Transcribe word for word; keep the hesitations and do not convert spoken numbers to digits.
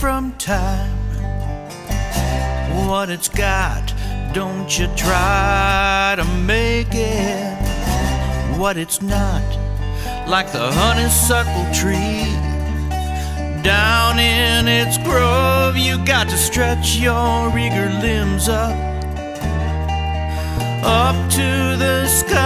from time. What it's got, don't you try to make it what it's not. Like the honeysuckle tree down in its grove, you got to stretch your eager limbs up, up to the sky.